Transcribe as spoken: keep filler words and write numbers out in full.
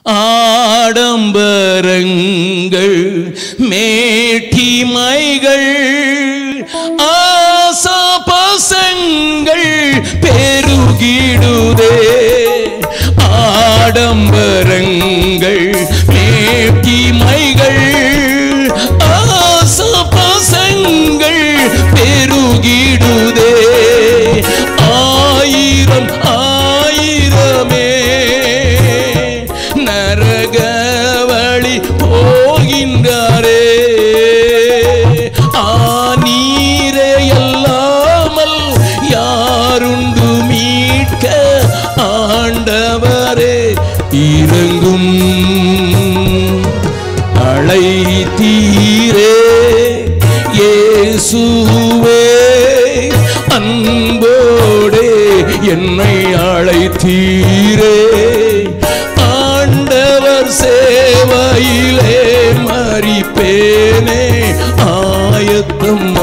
ஆடம்பரங்கள் மேட்டிமைகள் ஆசாபாசங்கள் பெருகிடுதே. ஆடம்பரங்கள் மேட்டிமைகள் ஆசாபாசங்கள் பெருகிடுதே. ஆயிரம் ஆயிரமே நரக வழி போகின்றாரே. ஆனீரே அல்லாமல் யாருண்டு மீட்க ஆண்டவரே இரங்கும். அழைத்தீரே இயேசுவே அன்போடே என்னை அழைத்தீரே. ஆண்டவர் சேவையிலே மரிப்பேனே ஆயத்தம்